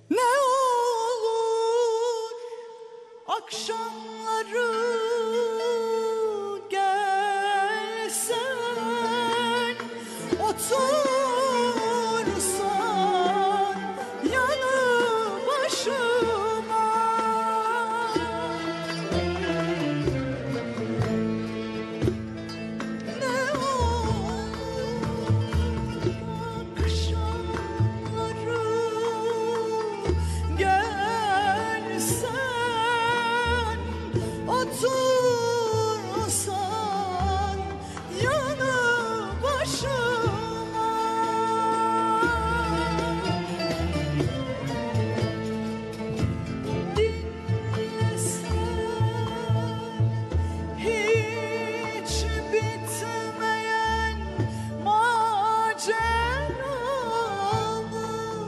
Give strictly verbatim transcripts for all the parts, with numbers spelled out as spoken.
Ne olur akşamları gelsen, otursan yanı başıma. Ne olur akşamları gelsen, otursan yanı başıma. Dinlesen hiç bitmeyen maceramı,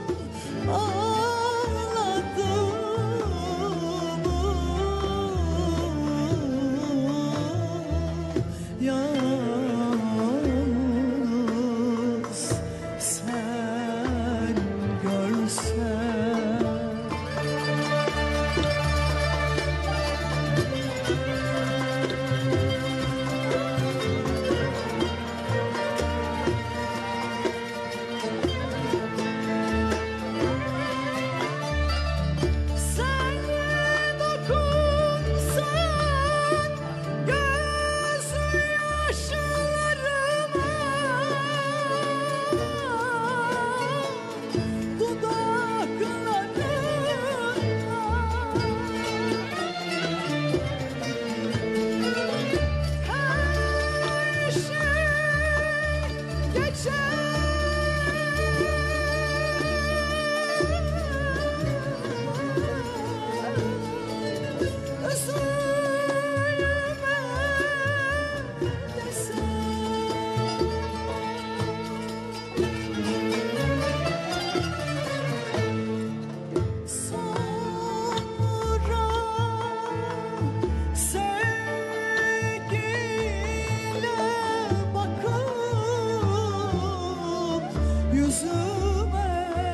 ağladığımı yalnız sen görsen. Sen dokunsan göz yaşlarıma, dudaklarıma her şey geçer. Üzülme desem, sonra sevgiyle bakıp yüzüme,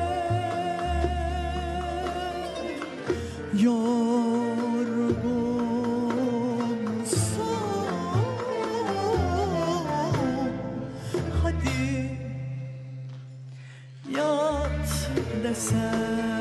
yorgunsan hadi yat desem.